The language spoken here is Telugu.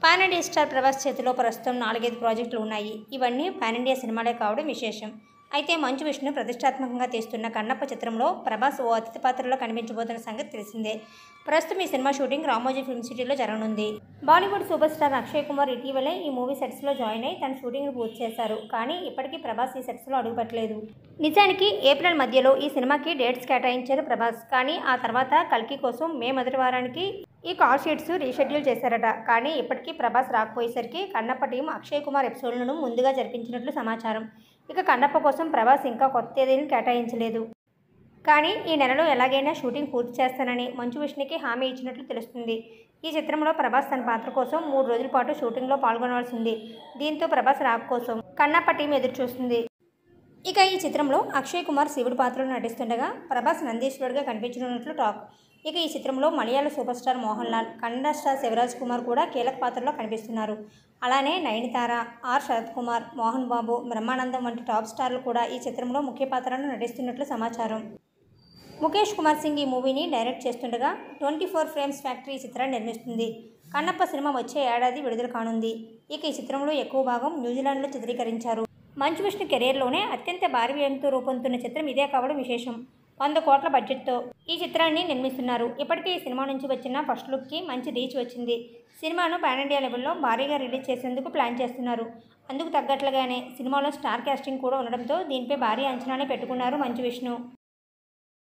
పాన్ ఇండియా స్టార్ ప్రభాస్ చేతిలో ప్రస్తుతం 4-5 ప్రాజెక్టులు ఉన్నాయి. ఇవన్నీ పాన్ ఇండియా సినిమాలే కావడం విశేషం. అయితే మంచు విష్ణు ప్రతిష్టాత్మకంగా తీస్తున్న కన్నప్ప చిత్రంలో ప్రభాస్ ఓ అతిథి పాత్రలో కనిపించబోతున్న సంగతి తెలిసిందే. ప్రస్తుతం ఈ సినిమా షూటింగ్ రామోజీ ఫిల్మ్ సిటీలో జరగనుంది. Bollywood super star Akshay Kumar ఇటీవలే ఈ మూవీ సెట్స్లో జాయిన్ అయి తన షూటింగ్ను పూర్తి చేశారు. కానీ ఇప్పటికీ ప్రభాస్ ఈ సెట్స్లో అడుగుపెట్టలేదు. నిజానికి ఏప్రిల్ మధ్యలో ఈ సినిమాకి డేట్స్ కేటాయించారు ప్రభాస్. కానీ ఆ తర్వాత కల్కి కోసం మే మొదటి వారానికి ఈ కాల్ షీట్స్ రీషెడ్యూల్ చేశారట. కానీ ఇప్పటికీ ప్రభాస్ రాకపోయేసరికి కన్నప్ప టీం అక్షయ్ కుమార్ ఎపిసోడ్లను ముందుగా జరిపించినట్లు సమాచారం. ఇక కన్నప్ప కోసం ప్రభాస్ ఇంకా కొత్త తేదీని కేటాయించలేదు. కానీ ఈ నెలలో ఎలాగైనా షూటింగ్ పూర్తి చేస్తానని మంచు విష్ణుకి హామీ ఇచ్చినట్లు తెలుస్తుంది. ఈ చిత్రంలో ప్రభాస్ తన పాత్ర కోసం 3 రోజుల పాటు షూటింగ్లో పాల్గొనవలసి ఉంది. దీంతో ప్రభాస్ రాక కోసం కన్నప్ప టీం ఎదురుచూస్తుంది. ఇక ఈ చిత్రంలో అక్షయ్ కుమార్ శివుడి పాత్రలో నటిస్తుండగా ప్రభాస్ నందీశ్వరుడిగా కనిపించనున్నట్లు టాక్. ఇక ఈ చిత్రంలో Malayalam super star Mohan Lal, Kannada star Shivaraj Kumar కూడా కీలక పాత్రలో కనిపిస్తున్నారు. అలానే నయనతార, ఆర్ శరత్ కుమార్, మోహన్ బాబు, బ్రహ్మానందం వంటి టాప్ స్టార్లు కూడా ఈ చిత్రంలో ముఖ్య పాత్రలను నటిస్తున్నట్లు సమాచారం. ముఖేష్ కుమార్ సింగ్ ఈ మూవీని డైరెక్ట్ చేస్తుండగా 24 ఫ్రేమ్స్ ఫ్యాక్టరీ ఈ చిత్రాన్ని నిర్మిస్తుంది. కన్నప్ప సినిమా వచ్చే ఏడాది విడుదల కానుంది. ఇక ఈ చిత్రంలో ఎక్కువ భాగం న్యూజిలాండ్లో చిత్రీకరించారు. మంచు విష్ణు కెరీర్లోనే అత్యంత భారీ వ్యయంతో రూపొందుతున్న చిత్రం ఇదే కావడం విశేషం. 100 కోట్ల బడ్జెట్తో ఈ చిత్రాన్ని నిర్మిస్తున్నారు. ఇప్పటికే ఈ సినిమా నుంచి వచ్చిన ఫస్ట్ లుక్కి మంచి రీచ్ వచ్చింది. సినిమాను పాన్ ఇండియా లెవెల్లో భారీగా రిలీజ్ చేసేందుకు ప్లాన్ చేస్తున్నారు. అందుకు తగ్గట్లుగానే సినిమాలో స్టార్ కాస్టింగ్ కూడా ఉండడంతో దీనిపై భారీ అంచనానే పెట్టుకున్నారు మంచు విష్ణు.